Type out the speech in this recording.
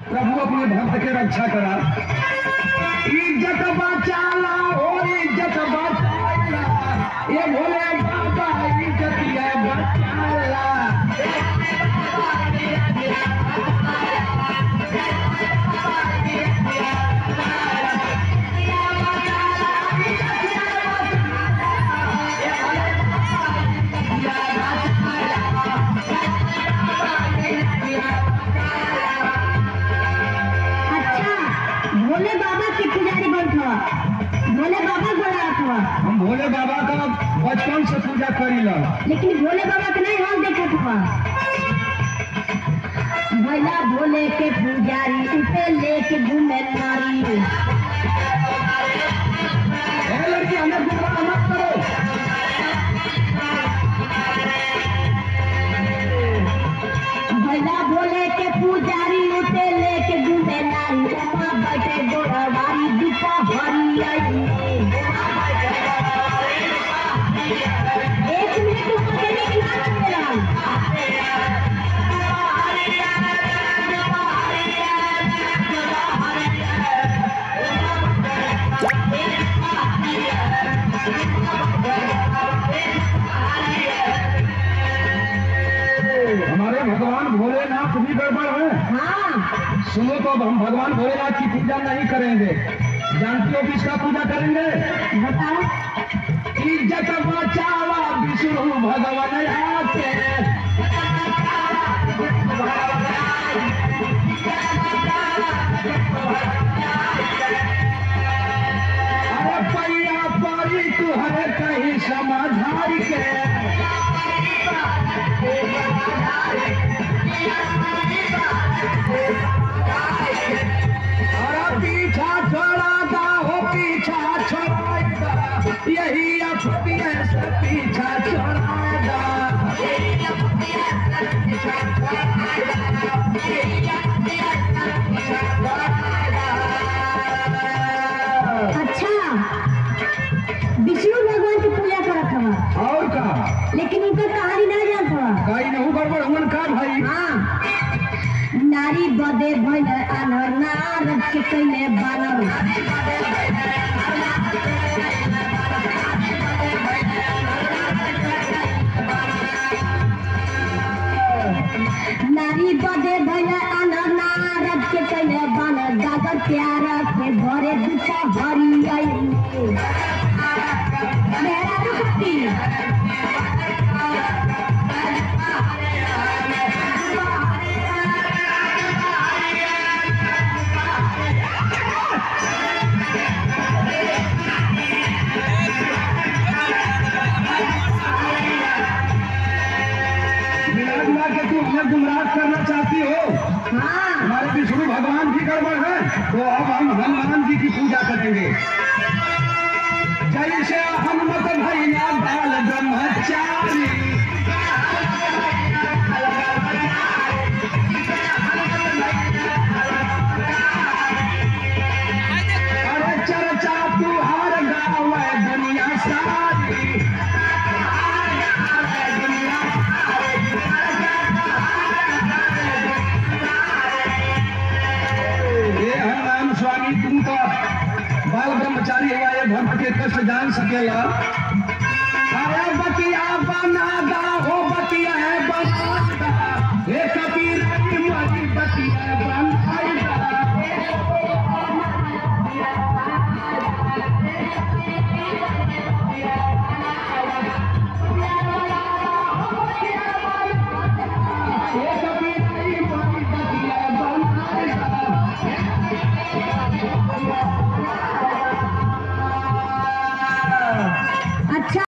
प्रभु अपने भक्त के रक्षा करा। इज्जत बचाला और इज्जत बचाला, ये भोले बाबा इज्जत ये बचाला। भोले बाबा के पुजारी बनता, भोले बाबा बोला था। हम भोले बाबा का बचपन से पूजा करी ला, लेकिन भोले बाबा के नहीं हम देखा था। भैया भोले के पुजारी उसे लेके घूमे नारी। लड़की हमें गुमराह मत करो। भैया भोले के पुजारी उसे लेके घूमे नारी। बैठे गोड़वारी दीपा भरी आई। एक मिनट हमारे भगवान भोलेनाथ भी गड़बड़ है। हाँ सुनो तो हम भगवान भोलेनाथ की पूजा नहीं करेंगे। जानती हो किसका पूजा करेंगे? बताओ। इज्जत बचावा विष्णु भगवान आके। अरे पैया परी तुहरे कहीं समाधार के। अरे पीछा छोड़ा दा हो, पीछा छोड़ा दा, यही अपने से पीछा छोड़ा दा। अच्छा, विष्णु भगवान की पूजा करत हवा और का, लेकिन उनका कहानी नहीं जानत हवा। कहीं नहीं गड़बड़ हमन का भाई। हाँ, नारी बदे भइल अनर, नारद के कैले बानर। नारी बदे भइल अनर, नारद के कैले बानर। गागर प्यार के घरे दुपा भरी आई। मेरा रुकती गुमराह करना चाहती हो? हाँ, हमारे विष्णु भगवान की गड़बड़ है, तो अब हम हनुमान जी की पूजा करेंगे। जैसे हनुमत भैया बाल ब्रह्मचारी। अरे चर्चा तुहार गाँव दुनिया सारी। स्वामी तुम तो बाल ब्रह्मचारी हुआ, ये धर्म के कष्ट जान सकेला। अरे बतिया बना दा